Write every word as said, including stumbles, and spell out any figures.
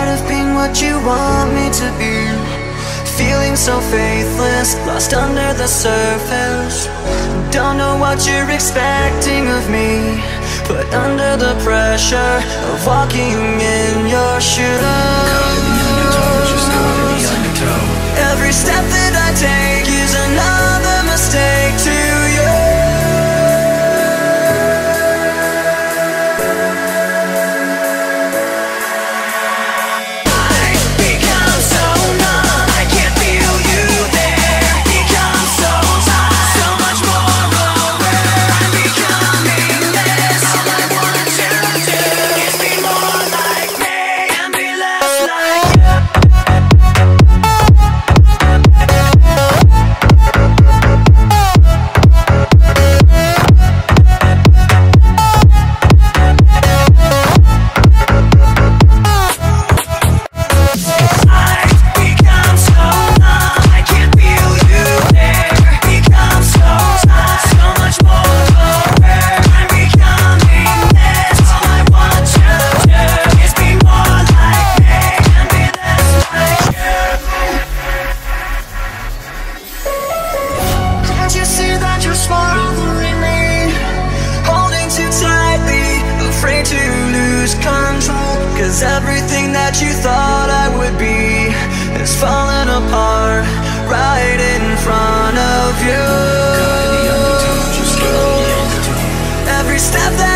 part of being what you want me to be. Feeling so faithless, lost under the surface. Don't know what you're expecting of me, but under the pressure of walking in your shoes, caught in the undertow, just caught in the undertow. every step that I take is another mistake to you. Cause everything that you thought I would be is falling apart right in front of you. Caught in the undertow, just caught in the undertow. Every step that